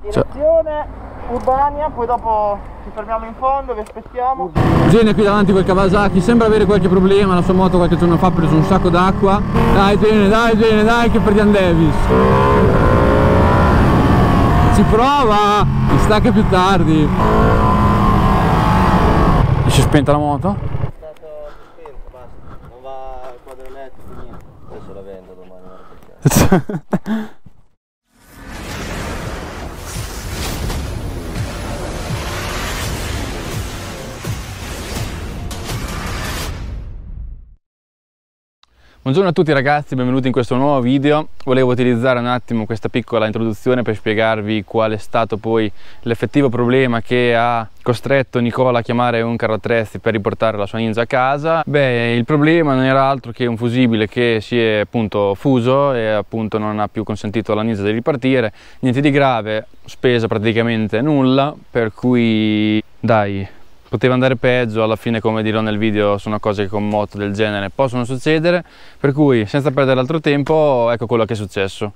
Direzione Urbania, poi dopo ci fermiamo in fondo, vi aspettiamo. Gene qui davanti col Kawasaki, sembra avere qualche problema, la sua moto qualche giorno fa ha preso un sacco d'acqua. Dai Gene, dai che perdiamo Davis. Si prova, si stacca più tardi. Si è spenta la moto? È stato spento, basta, non va al quadro elettrico, niente. Adesso la vendo domani, guarda. Buongiorno a tutti ragazzi, benvenuti in questo nuovo video. Volevo utilizzare un attimo questa piccola introduzione per spiegarvi qual è stato poi l'effettivo problema che ha costretto Nicola a chiamare un carro attrezzi per riportare la sua Ninja a casa. Beh, il problema non era altro che un fusibile che si è appunto fuso e appunto non ha più consentito alla Ninja di ripartire. Niente di grave, spesa praticamente nulla, per cui dai, poteva andare peggio. Alla fine, come dirò nel video, sono cose che con moto del genere possono succedere, per cui senza perdere altro tempo ecco quello che è successo.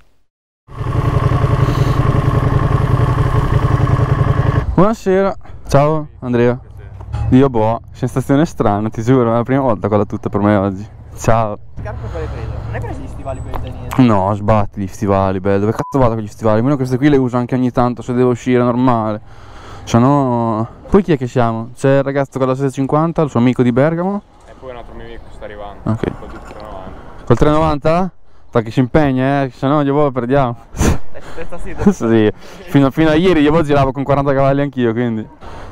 Buonasera. Ciao Andrea. Dio boh, sensazione strana, ti giuro, è la prima volta quella tutta per me oggi. Ciao. Scarpe quale hai preso? Non hai preso gli stivali quelli italiani? No, sbatti gli stivali, bello. Dove cazzo vado con gli stivali? Almeno queste qui le uso anche ogni tanto se devo uscire normale. Se no... Poi chi è che siamo? C'è il ragazzo con la 650, il suo amico di Bergamo. E poi un altro mio amico che sta arrivando. Ok. Col 390. Col 390? Sta che si impegna, se no io perdiamo. Sì. Fino a ieri io giravo con 40 cavalli anch'io, quindi.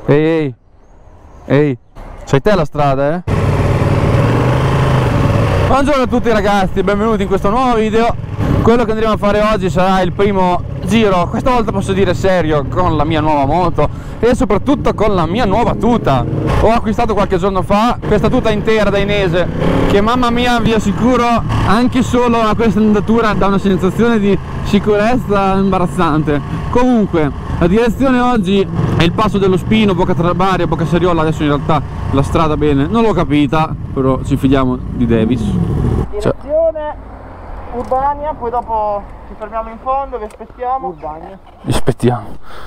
Ehi. Sei te la strada, eh? Buongiorno a tutti ragazzi, benvenuti in questo nuovo video. Quello che andremo a fare oggi sarà il primo giro, questa volta posso dire serio, con la mia nuova moto e soprattutto con la mia nuova tuta. Ho acquistato qualche giorno fa questa tuta intera da Inese che, mamma mia, vi assicuro, anche solo a questa andatura dà una sensazione di sicurezza imbarazzante. Comunque la direzione oggi è il passo dello Spino, Bocca Trabaria, Bocca Seriola. Adesso in realtà la strada bene non l'ho capita, però ci fidiamo di Davis. Direzione Urbania, poi dopo ci fermiamo in fondo, vi aspettiamo. Urbania. Vi aspettiamo.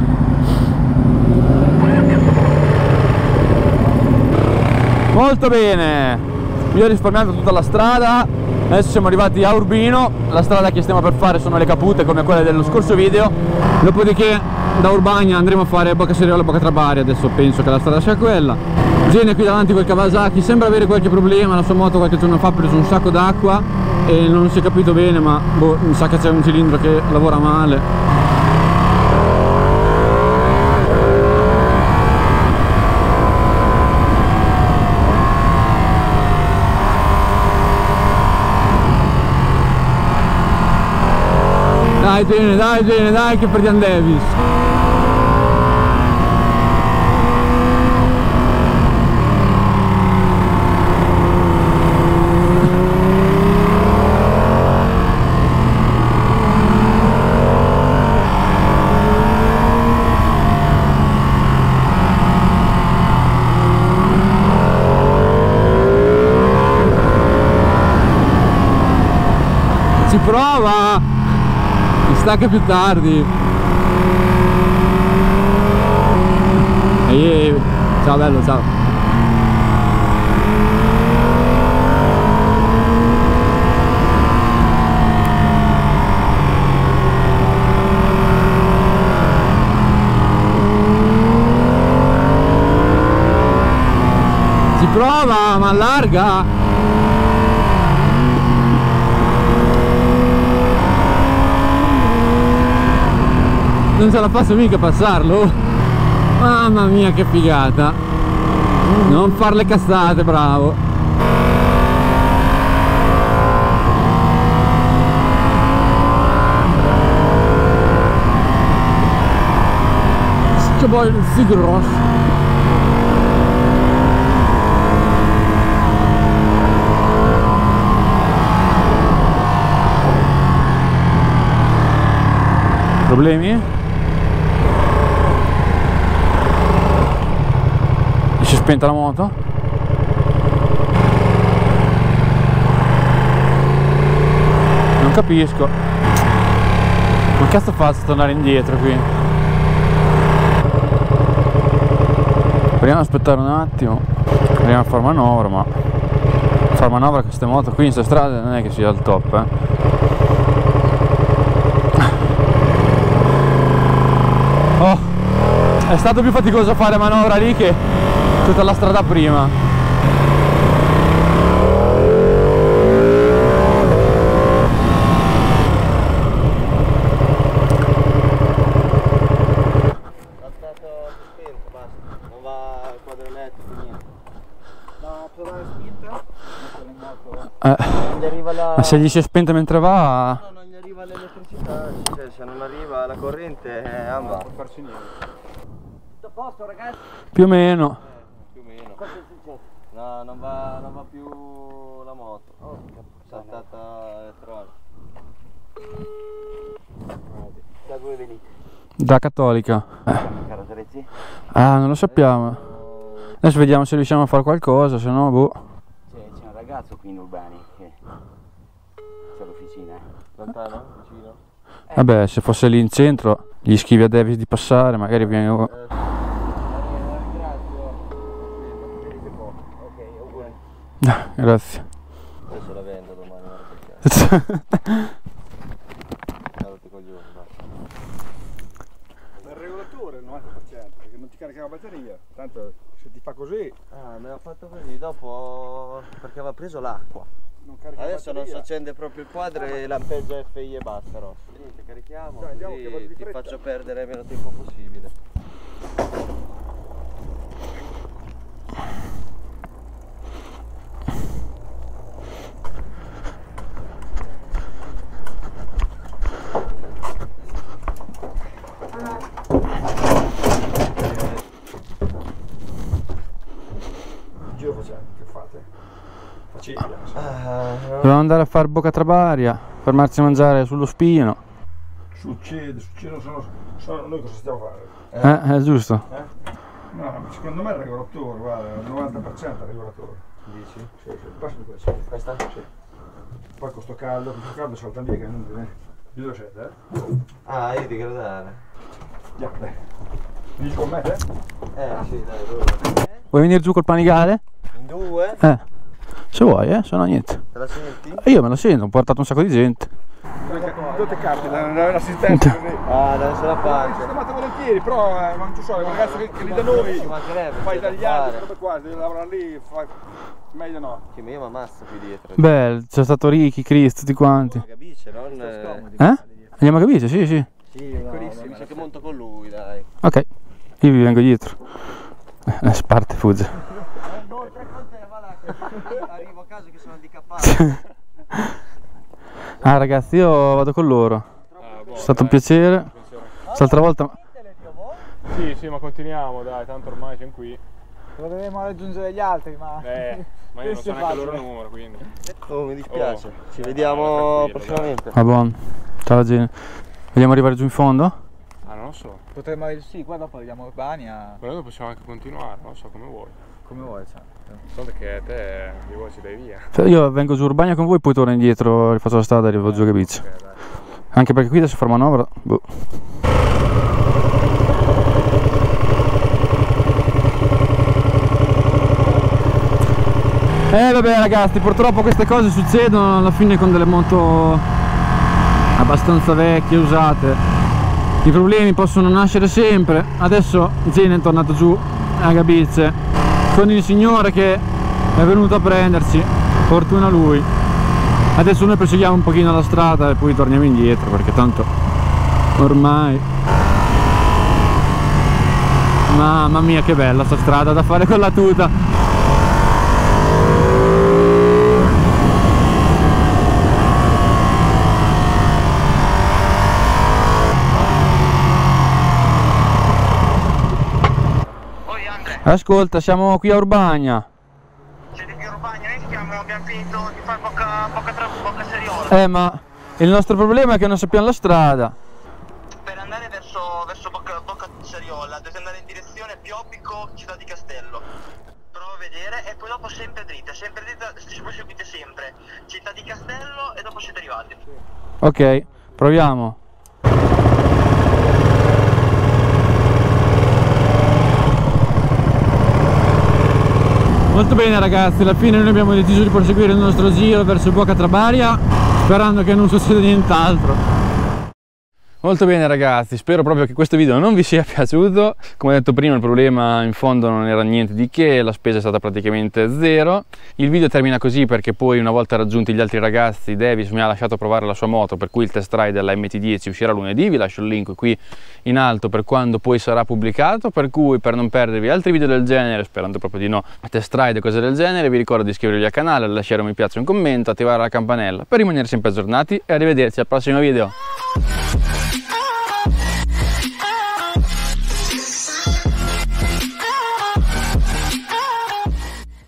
Molto bene, io ho risparmiato tutta la strada. Adesso siamo arrivati a Urbino. La strada che stiamo per fare sono le capute come quelle dello scorso video. Dopodiché da Urbania andremo a fare Bocca Seriola, Bocca Trabaria. Adesso penso che la strada sia quella. Gene qui davanti col Kawasaki, sembra avere qualche problema, la sua moto qualche giorno fa ha preso un sacco d'acqua e non si è capito bene, ma boh, mi sa che c'è un cilindro che lavora male. Dai Gene, dai che perdiamo Davis. Si prova, si stacca più tardi. Ehi, ciao bello, ciao. Si prova, ma allarga. Non ce la faccio mica a passarlo. Mamma mia che figata. Non far le cazzate, bravo. Che poi sicuro. Problemi? Si è spenta la moto? Non capisco. Come cazzo faccio a tornare indietro qui? Proviamo ad aspettare un attimo, proviamo a fare manovra, ma fare manovra con queste moto qui in queste strade non è che sia il top, Oh, è stato più faticoso fare manovra lì che tutta la strada prima. Non gli arriva la... Ma se gli si è spenta mentre va... No, non gli arriva l'elettricità, cioè se non arriva la corrente non va. Non può farci niente. Tutto a posto ragazzi? Più o meno. Più o meno. Cosa è successo? No, non va più la moto. Oh, saltata elettronica. Da dove venite? Da Cattolica. Caro Terezzi? Ah, non lo sappiamo. Adesso vediamo se riusciamo a fare qualcosa, se no boh. C'è un ragazzo qui in Urbani che c'è l'officina. Lontano? Vicino? Vabbè, se fosse lì in centro, gli scrivi a Davis di passare, magari viene... Ringrazio. Ok, auguri. Grazie. Adesso la vendo domani, guarda perché. Guardate coglioni, basta. Il regolatore il 90%, perché non ti carica la batteria, tanto se ti fa così Ah, me l'ha fatto così, dopo perché aveva preso l'acqua. non carica Adesso la non si batteria. accende proprio il quadro e lampeggia FI e basta, Ross. Niente, carichiamo, Dai, andiamo, che vado così di ti fretta. faccio perdere meno tempo possibile. Che giro facciamo? Che fate? Facile. Dobbiamo andare a fare Bocca Trabaria, fermarci a mangiare sullo Spino. Succede, sono noi cosa stiamo a fare? È giusto. No, ma secondo me è il regolatore, guarda, il 90% è il regolatore. Dici? Sì, sì, passami questa. Questa? Sì. Poi con sto caldo saltano via che non viene. Io dove siete, Ah, io ti gradare. Già, dai. Vieni con me, te? Sì, dai, dove? Vuoi venire giù col Panigale? In due? Se vuoi, se no niente. Te la senti? Io me lo sento, ho portato un sacco di gente. Tutte carte, l'assistenza così. Ah, deve essere la Ci pancia. chiamate volentieri, però ma non ci sono, le ragazze che lì da noi Ci mancherebbe, fai c'è da tagliati, fare. robe qua, devi lavorare lì, meglio no. Che io mi ammazzo qui dietro. Beh, c'è stato Ricky, Chris, tutti quanti. Gabice, non... Andiamo a Capice? Sì, sì. Sì, no, mi sa che monto con lui, dai. Ok, io vi vengo dietro. Sparte, fugge. No, tre con te, va là, che arrivo a casa che sono handicappato. Ah ragazzi, io vado con loro. È stato un piacere. Quest'altra volta... Sì, ma continuiamo, dai, tanto ormai siamo qui. Dovremmo raggiungere gli altri, ma Ma io non so neanche il loro numero, quindi. Oh, mi dispiace. Ci Dai, vediamo tranquillo, prossimamente. Va buono. Ciao Gene. Vogliamo arrivare giù in fondo? Ah, non lo so. potremmo sì, qua dopo arriviamo a Urbania. Ma noi possiamo anche continuare, non so come vuoi. Come vuoi, cioè. Solo che te di voi ci dai via. Cioè, io vengo giù Urbania con voi, poi torno indietro, rifaccio la strada e arrivo giù a Capice. Ok, dai. Anche perché qui adesso far manovra. Boh. Vabbè ragazzi, purtroppo queste cose succedono alla fine con delle moto abbastanza vecchie, usate. I problemi possono nascere sempre. Adesso Gene è tornato giù a Capice con il signore che è venuto a prenderci, fortuna lui. Adesso noi proseguiamo un pochino la strada e poi torniamo indietro perché tanto ormai... Mamma mia che bella sta strada da fare con la tuta. Ascolta, siamo qui a Urbania. Siete qui a Urbania, noi abbiamo finito di fare Bocca Seriola. Ma il nostro problema è che non sappiamo la strada. Per andare verso Bocca Seriola dovete andare in direzione Piobbico, Città di Castello. Provo a vedere e poi dopo sempre dritta, seguite sempre Città di Castello e dopo siete arrivati. Ok, proviamo. Molto bene ragazzi, alla fine noi abbiamo deciso di proseguire il nostro giro verso Boca Trabaria, sperando che non succeda nient'altro. Molto bene ragazzi, spero proprio che questo video non vi sia piaciuto. Come ho detto prima, il problema in fondo non era niente di che, la spesa è stata praticamente zero. Il video termina così perché poi, una volta raggiunti gli altri ragazzi, Davis mi ha lasciato provare la sua moto, per cui il test ride della MT10 uscirà lunedì. Vi lascio il link qui in alto per quando poi sarà pubblicato, per cui per non perdervi altri video del genere, sperando proprio di no, test ride e cose del genere, vi ricordo di iscrivervi al canale, lasciare un mi piace e un commento, attivare la campanella per rimanere sempre aggiornati, e arrivederci al prossimo video.